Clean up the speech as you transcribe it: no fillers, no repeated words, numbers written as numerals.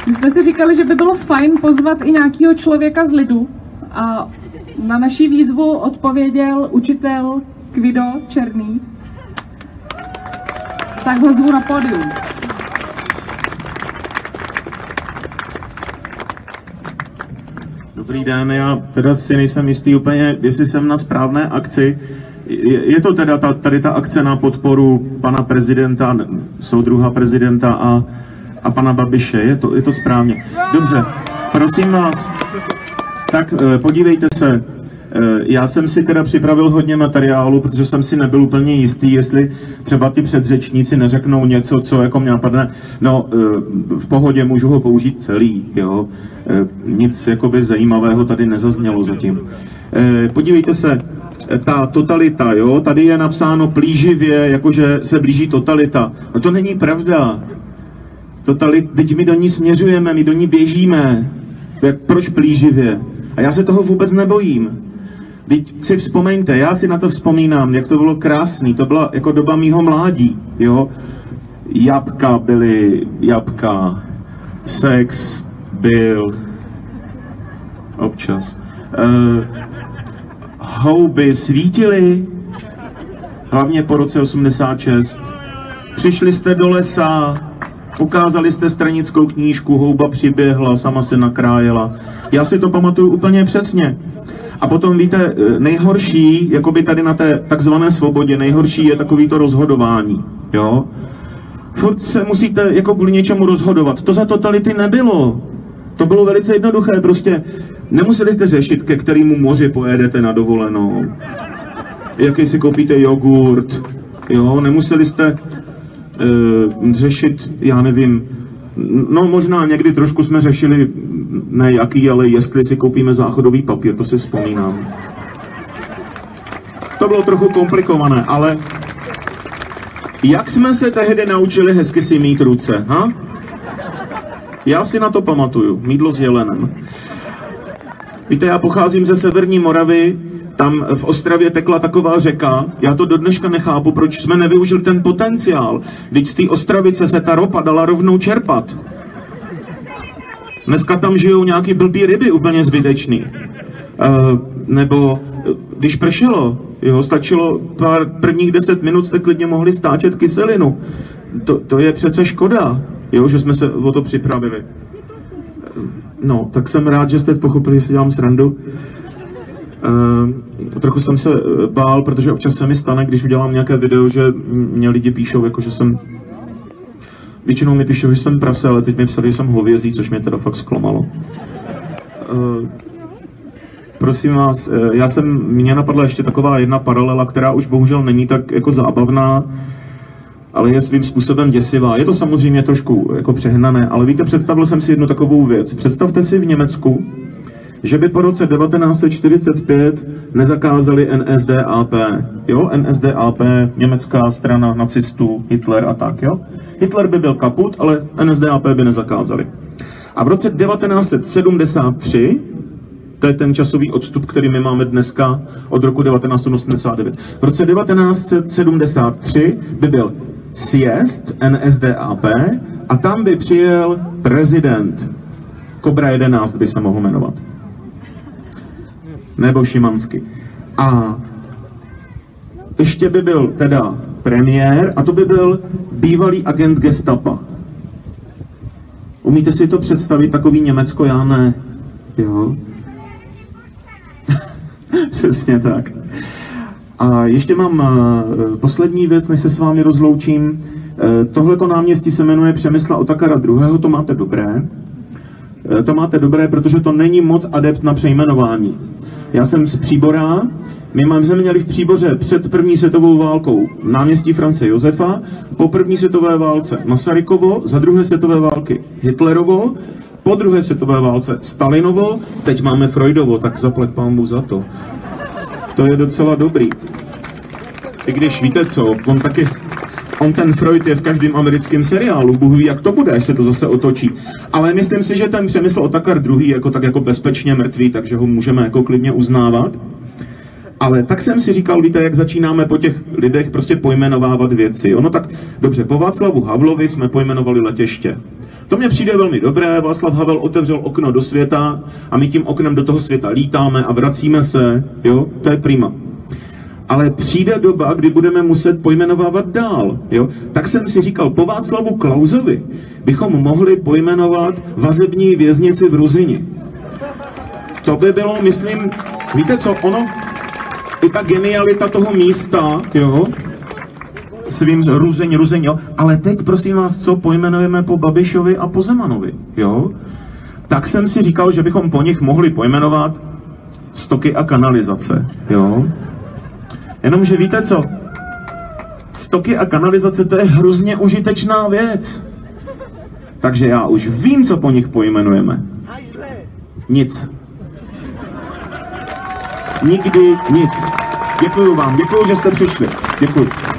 My jsme si říkali, že by bylo fajn pozvat i nějakého člověka z lidu a na naši výzvu odpověděl učitel Kvido Černý. Tak ho zvu na pódium. Dobrý den, já teda si nejsem jistý úplně, jestli jsem na správné akci. Je to teda tady ta akce na podporu pana prezidenta, soudruha prezidenta a pana Babiše, je to správně. Dobře, prosím vás, tak podívejte se, já jsem si teda připravil hodně materiálu, protože jsem si nebyl úplně jistý, jestli třeba ti předřečníci neřeknou něco, co jako mě napadne. No, v pohodě můžu ho použít celý, jo. Nic jakoby zajímavého tady nezaznělo zatím. Podívejte se, ta totalita, jo, tady je napsáno plíživě, jakože se blíží totalita. No to není pravda. Teď my do ní směřujeme, my do ní běžíme. Proč plíživě? A já se toho vůbec nebojím. Teď si vzpomeňte, já si na to vzpomínám, jak to bylo krásný, to byla jako doba mýho mládí, jo. Jabka byly jabka, sex byl občas. Houby svítily, hlavně po roce 86. Přišli jste do lesa, ukázali jste stranickou knížku, houba přiběhla, sama se nakrájela. Já si to pamatuju úplně přesně. A potom víte, nejhorší, jakoby tady na té takzvané svobodě, nejhorší je takový to rozhodování, jo. Furt se musíte jako kvůli něčemu rozhodovat. To za totality nebylo. To bylo velice jednoduché, prostě nemuseli jste řešit, ke kterému moři pojedete na dovolenou, jaký si koupíte jogurt, jo, nemuseli jste řešit, já nevím, no možná někdy trošku jsme řešili, ne jaký, ale jestli si koupíme záchodový papír, to si vzpomínám. To bylo trochu komplikované, ale jak jsme se tehdy naučili hezky si mít ruce, ha? Já si na to pamatuju, mýdlo s jelenem. Víte, já pocházím ze severní Moravy, tam v Ostravě tekla taková řeka, já to do dneška nechápu, proč jsme nevyužili ten potenciál, když z té Ostravice se ta ropa dala rovnou čerpat. Dneska tam žijou nějaký blbý ryby, úplně zbytečný. Nebo když pršelo, jo, stačilo prvních 10 minut, jste klidně mohli stáčet kyselinu. To je přece škoda, jo, že jsme se o to připravili. No, tak jsem rád, že jste pochopili, že si dělám srandu. Trochu jsem se bál, protože občas se mi stane, když udělám nějaké video, že mě lidi píšou, jako že jsem... Většinou mi píšou, že jsem prase, ale teď mi psali, že jsem hovězí, což mě teda fakt zklamalo. Prosím vás, mě napadla ještě taková jedna paralela, která už bohužel není tak jako zábavná, ale je svým způsobem děsivá. Je to samozřejmě trošku jako přehnané, ale víte, představil jsem si jednu takovou věc. Představte si v Německu, že by po roce 1945 nezakázali NSDAP. Jo, NSDAP, německá strana nacistů, Hitler a tak, jo. Hitler by byl kaput, ale NSDAP by nezakázali. A v roce 1973, to je ten časový odstup, který my máme dneska od roku 1989. V roce 1973 by byl sjezd NSDAP a tam by přijel prezident. Kobra 11 by se mohl jmenovat. Nebo Šimansky. A ještě by byl teda premiér a to by byl bývalý agent gestapa. Umíte si to představit, takový Německo? Já ne. Jo. Přesně tak. A ještě mám poslední věc, než se s vámi rozloučím. Tohleto náměstí se jmenuje Přemysla Otakara II. To máte dobré. To máte dobré, protože to není moc adept na přejmenování. Já jsem z Příbora. My jsme měli v Příboře před první světovou válkou náměstí France Josefa, po první světové válce Masarykovo, za druhé světové války Hitlerovo, po druhé světové válce Stalinovo, teď máme Freudovo, tak zaplať pánbu za to. To je docela dobrý. I když víte co, on ten Freud je v každém americkém seriálu, Bůh ví, jak to bude, až se to zase otočí. Ale myslím si, že ten Přemysl Otakar II. Je jako tak jako bezpečně mrtvý, takže ho můžeme jako klidně uznávat. Ale tak jsem si říkal, víte, jak začínáme po těch lidech prostě pojmenovávat věci. Ono tak, dobře, po Václavu Havlovi jsme pojmenovali letiště. To mně přijde velmi dobré, Václav Havel otevřel okno do světa a my tím oknem do toho světa lítáme a vracíme se, jo, to je prima. Ale přijde doba, kdy budeme muset pojmenovávat dál, jo. Tak jsem si říkal, po Václavu Klausovi bychom mohli pojmenovat vazební věznici v Ruzyni. To by bylo, myslím, víte co, ono, i ta genialita toho místa, jo, svým Ruzeň, jo, ale teď, prosím vás, co pojmenujeme po Babišovi a po Zemanovi, jo, tak jsem si říkal, že bychom po nich mohli pojmenovat stoky a kanalizace, jo. Jenomže víte co, stoky a kanalizace, to je hrozně užitečná věc. Takže já už vím, co po nich pojmenujeme. Nic. Nikdy nic. Děkuju vám, děkuju, že jste přišli. Děkuju.